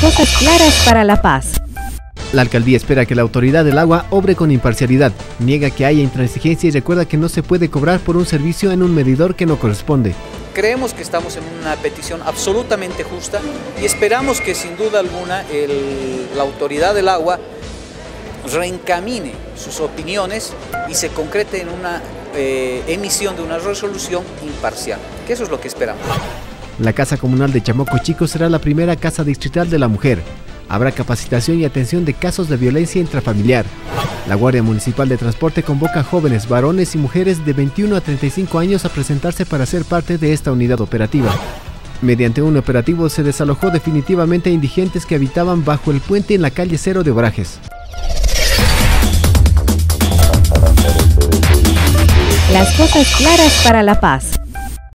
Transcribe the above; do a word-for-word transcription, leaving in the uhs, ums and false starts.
cosas claras para la paz. La alcaldía espera que la autoridad del agua obre con imparcialidad, niega que haya intransigencia y recuerda que no se puede cobrar por un servicio en un medidor que no corresponde. Creemos que estamos en una petición absolutamente justa y esperamos que sin duda alguna el, la autoridad del agua reencamine sus opiniones y se concrete en una eh, emisión de una resolución imparcial, que eso es lo que esperamos. La Casa Comunal de Chamoco Chico será la primera casa distrital de la mujer. Habrá capacitación y atención de casos de violencia intrafamiliar. La Guardia Municipal de Transporte convoca a jóvenes, varones y mujeres de veintiuno a treinta y cinco años a presentarse para ser parte de esta unidad operativa. Mediante un operativo se desalojó definitivamente a indigentes que habitaban bajo el puente en la calle Cero de Obrajes. Las cosas claras para la paz.